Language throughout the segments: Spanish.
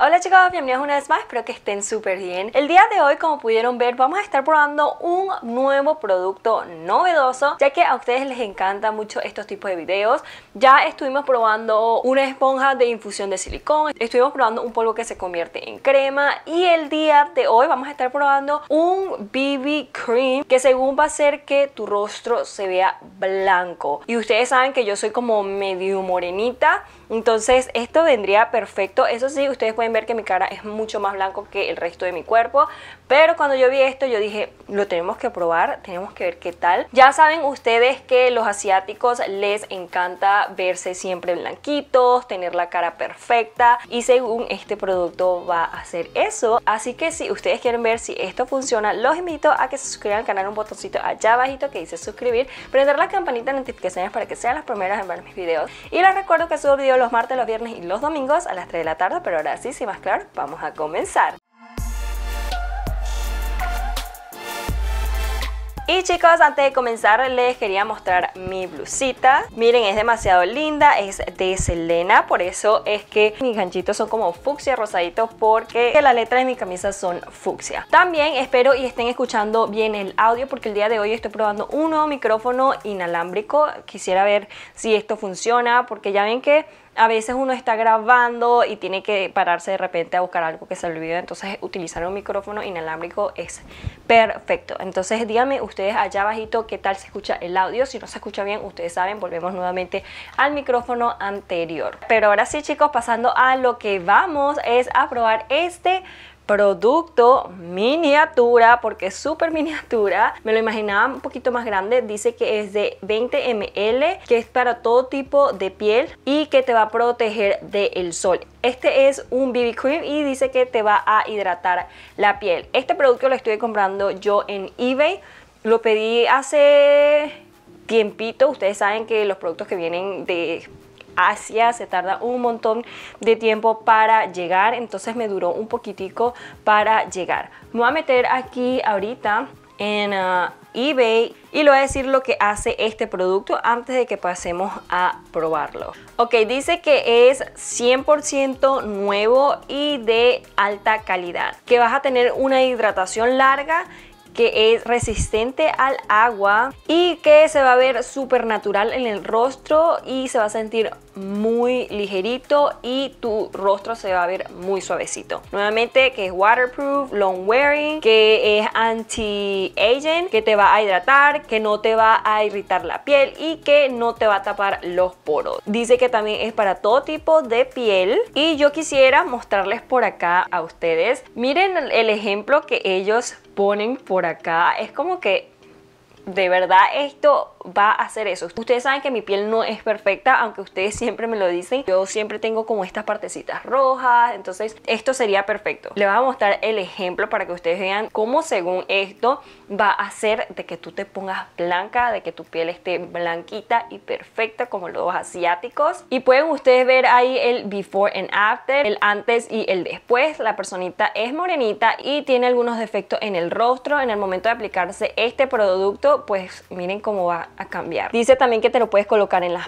Hola chicos, bienvenidos una vez más, espero que estén súper bien. El día de hoy, como pudieron ver, vamos a estar probando un nuevo producto novedoso, ya que a ustedes les encanta mucho estos tipos de videos. Ya estuvimos probando una esponja de infusión de silicón, estuvimos probando un polvo que se convierte en crema y el día de hoy vamos a estar probando un BB Cream que según va a hacer que tu rostro se vea blanco. Y ustedes saben que yo soy como medio morenita, entonces esto vendría perfecto. Eso sí, ustedes pueden ver que mi cara es mucho más blanco que el resto de mi cuerpo, pero cuando yo vi esto yo dije, lo tenemos que probar, tenemos que ver qué tal. Ya saben ustedes que los asiáticos les encanta verse siempre blanquitos, tener la cara perfecta, y según este producto va a hacer eso. Así que si ustedes quieren ver si esto funciona, los invito a que se suscriban al canal, un botoncito allá abajito que dice suscribir, prender la campanita de notificaciones para que sean las primeras en ver mis videos, y les recuerdo que subo videos los martes, los viernes y los domingos a las 3 de la tarde. Pero ahora sí, sin más claro, vamos a comenzar. Y chicos, antes de comenzar les quería mostrar mi blusita. Miren, es demasiado linda, es de Selena, por eso es que mis ganchitos son como fucsia rosaditos, porque las letras de mi camisa son fucsia. También espero y estén escuchando bien el audio, porque el día de hoy estoy probando un nuevo micrófono inalámbrico. Quisiera ver si esto funciona, porque ya ven que a veces uno está grabando y tiene que pararse de repente a buscar algo que se olvidó, entonces utilizar un micrófono inalámbrico es perfecto. Entonces díganme ustedes allá abajito qué tal se escucha el audio. Si no se escucha bien, ustedes saben, volvemos nuevamente al micrófono anterior. Pero ahora sí chicos, pasando a lo que vamos es a probar este producto miniatura, porque es súper miniatura. Me lo imaginaba un poquito más grande. Dice que es de 20 ml, que es para todo tipo de piel y que te va a proteger del sol. Este es un BB Cream y dice que te va a hidratar la piel. Este producto lo estoy comprando yo en eBay. Lo pedí hace tiempito. Ustedes saben que los productos que vienen de Asia se tarda un montón de tiempo para llegar, entonces me duró un poquitico para llegar. Me voy a meter aquí ahorita en eBay y le voy a decir lo que hace este producto antes de que pasemos a probarlo. Ok, dice que es 100% nuevo y de alta calidad, que vas a tener una hidratación larga, que es resistente al agua y que se va a ver súper natural en el rostro y se va a sentir muy ligerito y tu rostro se va a ver muy suavecito. Nuevamente, que es waterproof, long wearing, que es anti-aging, que te va a hidratar, que no te va a irritar la piel y que no te va a tapar los poros. Dice que también es para todo tipo de piel y yo quisiera mostrarles por acá a ustedes. Miren el ejemplo que ellos ponen por acá, es como que de verdad esto va a hacer eso. Ustedes saben que mi piel no es perfecta, aunque ustedes siempre me lo dicen. Yo siempre tengo como estas partecitas rojas, entonces esto sería perfecto. Les voy a mostrar el ejemplo para que ustedes vean cómo según esto va a hacer de que tú te pongas blanca, de que tu piel esté blanquita y perfecta como los asiáticos. Y pueden ustedes ver ahí el before and after, el antes y el después. La personita es morenita y tiene algunos defectos en el rostro. En el momento de aplicarse este producto, pues miren cómo va a cambiar. Dice también que te lo puedes colocar en las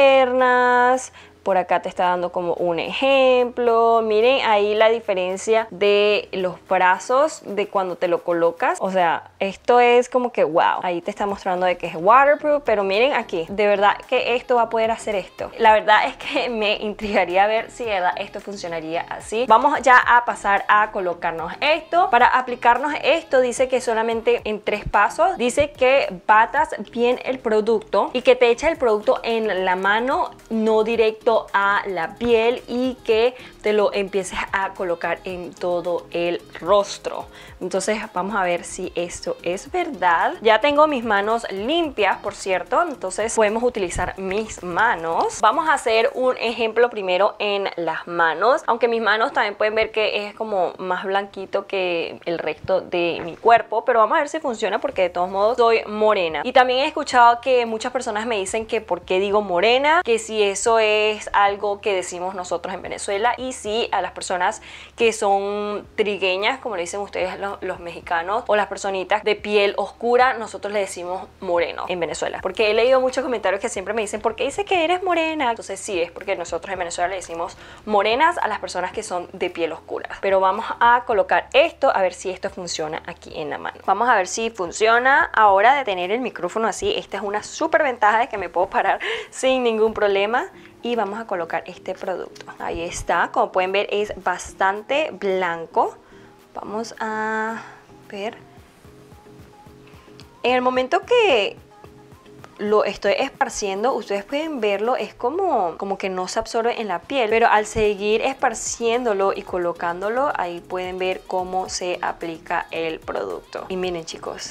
piernas. Por acá te está dando como un ejemplo. Miren ahí la diferencia de los brazos de cuando te lo colocas. O sea, esto es como que wow. Ahí te está mostrando de que es waterproof, pero miren aquí, de verdad que esto va a poder hacer esto. La verdad es que me intrigaría ver si de verdad esto funcionaría así. Vamos ya a pasar a colocarnos esto. Para aplicarnos esto dice que solamente en 3 pasos. Dice que batas bien el producto y que te echa el producto en la mano, no directo a la piel, y que te lo empieces a colocar en todo el rostro. Entonces vamos a ver si esto es verdad. Ya tengo mis manos limpias, por cierto, entonces podemos utilizar mis manos. Vamos a hacer un ejemplo primero en las manos, aunque mis manos también pueden ver que es como más blanquito que el resto de mi cuerpo, pero vamos a ver si funciona, porque de todos modos soy morena. Y también he escuchado que muchas personas me dicen que por qué digo morena, que si eso es algo que decimos nosotros en Venezuela, y sí, a las personas que son trigueñas, como le dicen ustedes los mexicanos, o las personitas de piel oscura, nosotros le decimos moreno en Venezuela. Porque he leído muchos comentarios que siempre me dicen, ¿por qué dice que eres morena? Entonces sí, es porque nosotros en Venezuela le decimos morenas a las personas que son de piel oscura. Pero vamos a colocar esto, a ver si esto funciona aquí en la mano. Vamos a ver si funciona. Ahora de tener el micrófono así, esta es una súper ventaja de que me puedo parar sin ningún problema. Y vamos a colocar este producto. Ahí está, como pueden ver es bastante blanco. Vamos a ver. En el momento que lo estoy esparciendo, ustedes pueden verlo, es como que no se absorbe en la piel, pero al seguir esparciéndolo y colocándolo, ahí pueden ver cómo se aplica el producto. Y miren, chicos,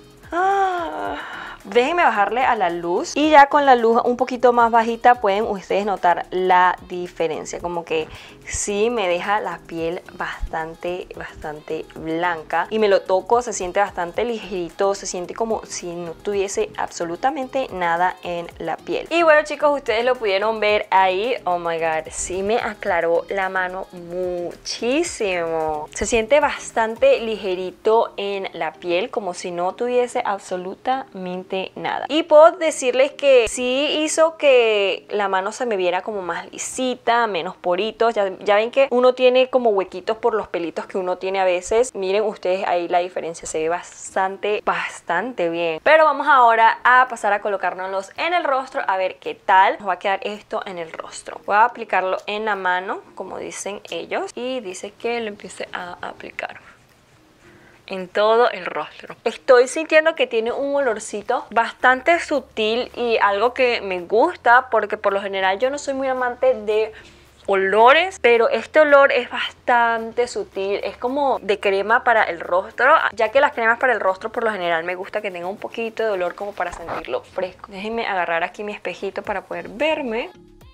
déjenme bajarle a la luz y ya con la luz un poquito más bajita pueden ustedes notar la diferencia, como que sí me deja la piel bastante blanca y me lo toco, se siente bastante ligerito, se siente como si no tuviese absolutamente nada en la piel. Y bueno, chicos, ustedes lo pudieron ver ahí. Oh my god, sí me aclaró la mano muchísimo, se siente bastante ligerito en la piel, como si no tuviese absolutamente nada. Y puedo decirles que sí hizo que la mano se me viera como más lisita, menos poritos. Ya ven que uno tiene como huequitos por los pelitos que uno tiene a veces. Miren ustedes ahí la diferencia, se ve bastante bien. Pero vamos ahora a pasar a colocárnoslos en el rostro a ver qué tal nos va a quedar esto en el rostro. Voy a aplicarlo en la mano, como dicen ellos, y dice que lo empiece a aplicar en todo el rostro. Estoy sintiendo que tiene un olorcito bastante sutil y algo que me gusta, porque por lo general yo no soy muy amante de olores, pero este olor es bastante sutil, es como de crema para el rostro, ya que las cremas para el rostro por lo general me gusta que tenga un poquito de olor como para sentirlo fresco. Déjenme agarrar aquí mi espejito para poder verme.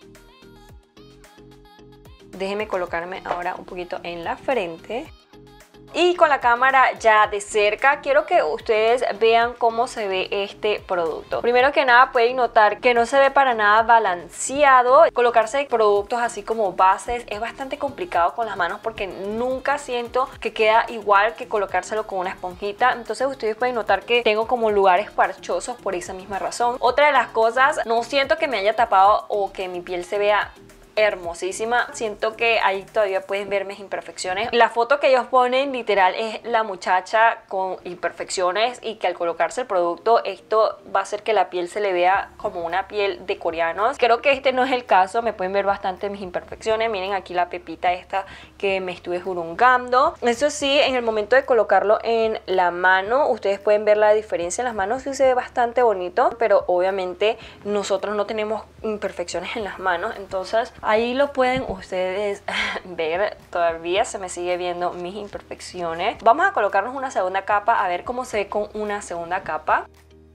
Déjenme colocarme ahora un poquito en la frente. Y con la cámara ya de cerca, quiero que ustedes vean cómo se ve este producto. Primero que nada pueden notar que no se ve para nada balanceado. Colocarse productos así como bases es bastante complicado con las manos porque nunca siento que queda igual que colocárselo con una esponjita. Entonces ustedes pueden notar que tengo como lugares parchosos por esa misma razón. Otra de las cosas, no siento que me haya tapado o que mi piel se vea hermosísima, siento que ahí todavía pueden ver mis imperfecciones. La foto que ellos ponen literal es la muchacha con imperfecciones y que al colocarse el producto esto va a hacer que la piel se le vea como una piel de coreanos. Creo que este no es el caso, me pueden ver bastante mis imperfecciones. Miren aquí la pepita esta que me estuve jurungando. Eso sí, en el momento de colocarlo en la mano ustedes pueden ver la diferencia en las manos, sí se ve bastante bonito, pero obviamente nosotros no tenemos imperfecciones en las manos, entonces ahí lo pueden ustedes ver, todavía se me sigue viendo mis imperfecciones. Vamos a colocarnos una segunda capa a ver cómo se ve con una segunda capa.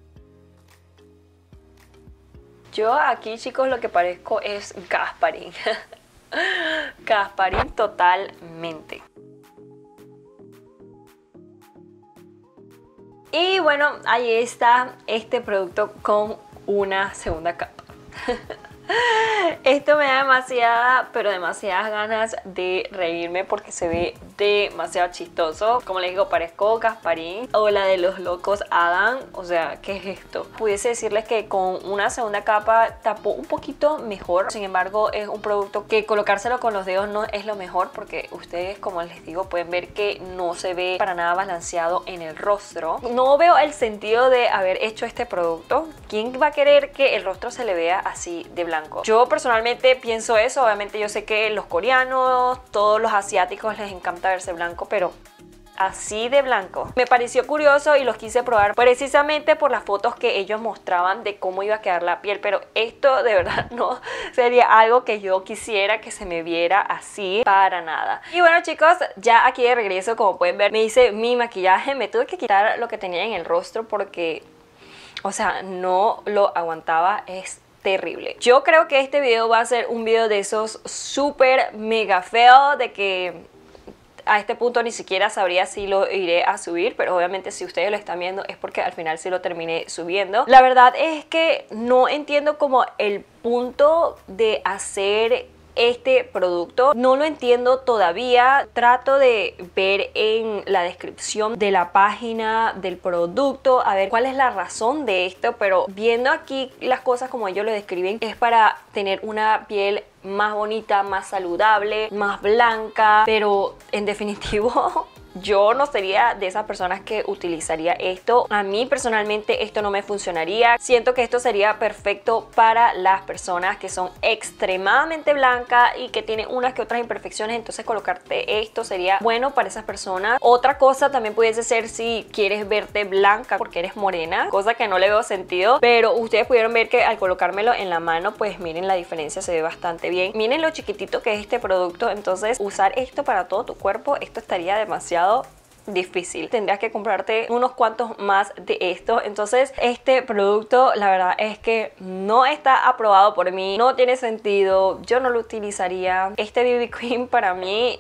Yo aquí, chicos, lo que parezco es Gasparín. Gasparín totalmente. Y bueno, ahí está este producto con una segunda capa. Esto me da demasiadas ganas de reírme porque se ve demasiado chistoso. Como les digo, parezco Gasparín o la de los locos Adam. O sea, ¿qué es esto? Pudiese decirles que con una segunda capa tapó un poquito mejor. Sin embargo, es un producto que colocárselo con los dedos no es lo mejor porque ustedes, como les digo, pueden ver que no se ve para nada balanceado en el rostro. No veo el sentido de haber hecho este producto. ¿Quién va a querer que el rostro se le vea así de blanco? Yo personalmente pienso eso. Obviamente yo sé que los coreanos, todos los asiáticos les encanta verse blanco, pero así de blanco me pareció curioso y los quise probar precisamente por las fotos que ellos mostraban de cómo iba a quedar la piel, pero esto de verdad no sería algo que yo quisiera que se me viera así para nada. Y bueno, chicos, ya aquí de regreso, como pueden ver, me hice mi maquillaje. Me tuve que quitar lo que tenía en el rostro porque, o sea, no lo aguantaba. Es terrible. Yo creo que este video va a ser un video de esos súper mega feo, de que a este punto ni siquiera sabría si lo iré a subir, pero obviamente si ustedes lo están viendo es porque al final sí lo terminé subiendo. La verdad es que no entiendo como el punto de hacer este producto. No lo entiendo todavía. Trato de ver en la descripción de la página del producto a ver cuál es la razón de esto, pero viendo aquí las cosas como ellos lo describen, es para tener una piel más bonita, más saludable, más blanca, pero en definitivo yo no sería de esas personas que utilizaría esto. A mí personalmente esto no me funcionaría. Siento que esto sería perfecto para las personas que son extremadamente blancas y que tienen unas que otras imperfecciones, entonces colocarte esto sería bueno para esas personas. Otra cosa también pudiese ser si quieres verte blanca porque eres morena, cosa que no le veo sentido, pero ustedes pudieron ver que al colocármelo en la mano, pues miren la diferencia, se ve bastante bien. Miren lo chiquitito que es este producto, entonces usar esto para todo tu cuerpo, esto estaría demasiado difícil. Tendrías que comprarte unos cuantos más de esto. Entonces este producto la verdad es que no está aprobado por mí, no tiene sentido, yo no lo utilizaría. Este BB Cream para mí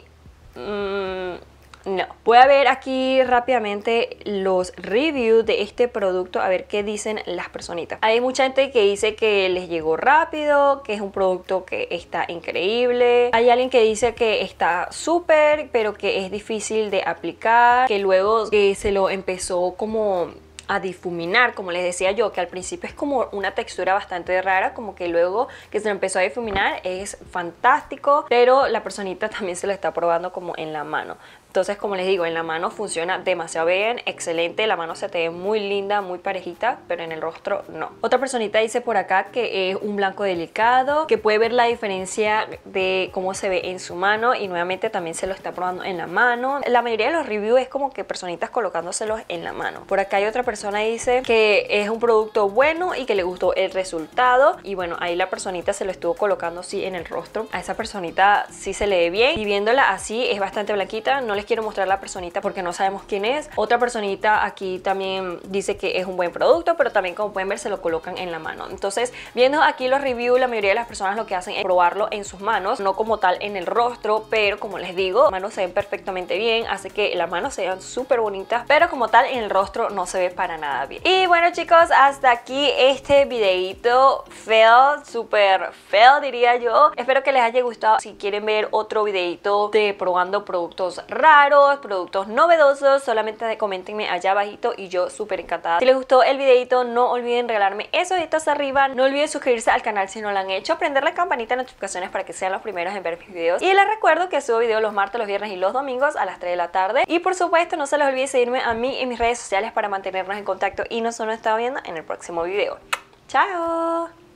no. Voy a ver aquí rápidamente los reviews de este producto, a ver qué dicen las personitas. Hay mucha gente que dice que les llegó rápido, que es un producto que está increíble. Hay alguien que dice que está súper, pero que es difícil de aplicar, que luego que se lo empezó como a difuminar, como les decía yo, que al principio es como una textura bastante rara, como que luego que se lo empezó a difuminar es fantástico, pero la personita también se lo está probando como en la mano. Entonces, como les digo, en la mano funciona demasiado bien, excelente, la mano se te ve muy linda, muy parejita, pero en el rostro no. Otra personita dice por acá que es un blanco delicado, que puede ver la diferencia de cómo se ve en su mano y nuevamente también se lo está probando en la mano. La mayoría de los reviews es como que personitas colocándoselos en la mano. Por acá hay otra persona que dice que es un producto bueno y que le gustó el resultado y bueno, ahí la personita se lo estuvo colocando así en el rostro. A esa personita sí se le ve bien y viéndola así es bastante blanquita. No les quiero mostrar la personita porque no sabemos quién es. Otra personita aquí también dice que es un buen producto, pero también como pueden ver se lo colocan en la mano. Entonces viendo aquí los reviews, la mayoría de las personas lo que hacen es probarlo en sus manos, no como tal en el rostro, pero como les digo, las manos se ven perfectamente bien, hace que las manos se vean súper bonitas, pero como tal en el rostro no se ve para nada bien. Y bueno chicos, hasta aquí este videito fail, súper fail diría yo. Espero que les haya gustado. Si quieren ver otro videito de probando productos raros, productos novedosos, solamente coméntenme allá abajito y yo súper encantada. Si les gustó el videito, no olviden regalarme esos deditos arriba, no olviden suscribirse al canal si no lo han hecho, prender la campanita de notificaciones para que sean los primeros en ver mis videos y les recuerdo que subo videos los martes, los viernes y los domingos a las 3 de la tarde y por supuesto no se les olvide seguirme a mí en mis redes sociales para mantenernos en contacto y nos estamos viendo en el próximo video. ¡Chao!